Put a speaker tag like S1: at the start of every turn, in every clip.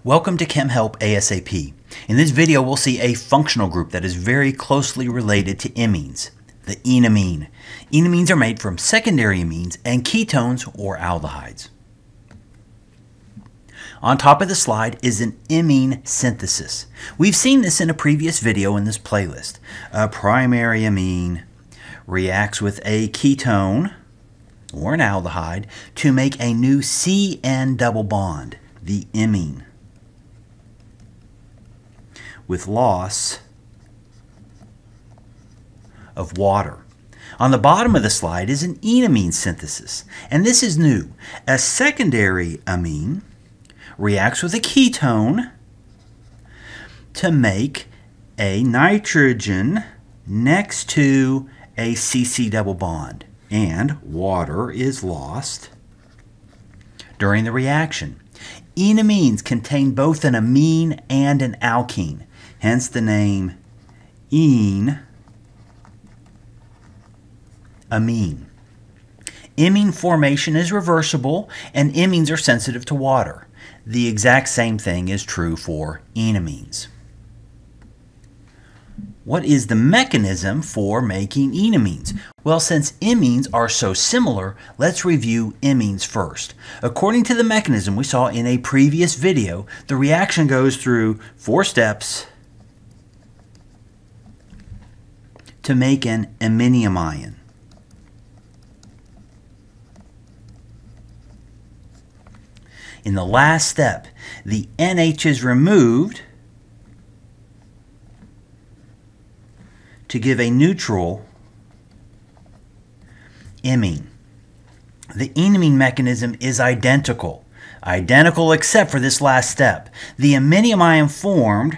S1: Welcome to Chem Help ASAP. In this video, we'll see a functional group that is very closely related to imines, the enamine. Enamines are made from secondary amines and ketones or aldehydes. On top of the slide is an imine synthesis. We've seen this in a previous video in this playlist. A primary amine reacts with a ketone or an aldehyde to make a new CN double bond, the imine, with loss of water. On the bottom of the slide is an Enamine synthesis, and this is new. A secondary amine reacts with a ketone to make a nitrogen next to a CC double bond, and water is lost during the reaction. Enamines contain both an amine and an alkene, hence the name enamine. Imine formation is reversible, and imines are sensitive to water. The exact same thing is true for enamines. What is the mechanism for making enamines? Well, since imines are so similar, let's review imines first. According to the mechanism we saw in a previous video, the reaction goes through 4 steps to make an iminium ion. In the last step, the NH is removed to give a neutral imine. The enamine mechanism is identical except for this last step. The iminium ion formed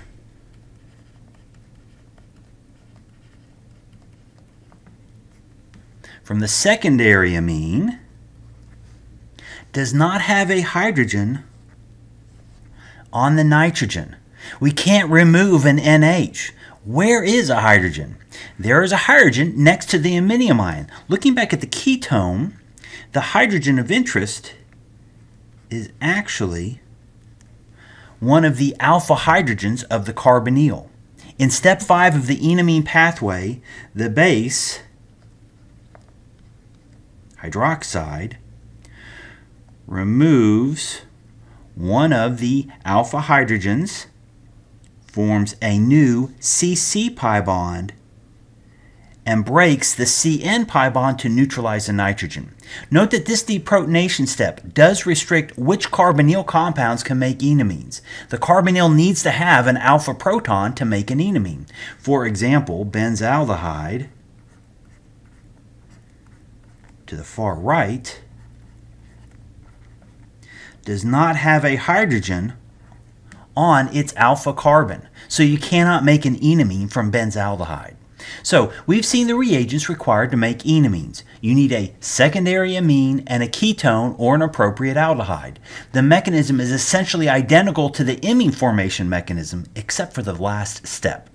S1: from the secondary amine does not have a hydrogen on the nitrogen. We can't remove an NH. Where is a hydrogen? There is a hydrogen next to the iminium ion. Looking back at the ketone, the hydrogen of interest is actually one of the alpha hydrogens of the carbonyl. In step 5 of the enamine pathway, the base hydroxide removes one of the alpha hydrogens, forms a new CC pi bond, and breaks the CN pi bond to neutralize the nitrogen. Note that this deprotonation step does restrict which carbonyl compounds can make enamines. The carbonyl needs to have an alpha proton to make an enamine. For example, benzaldehyde to the far right does not have a hydrogen on its alpha carbon, so you cannot make an enamine from benzaldehyde. So we've seen the reagents required to make enamines. You need a secondary amine and a ketone or an appropriate aldehyde. The mechanism is essentially identical to the imine formation mechanism except for the last step.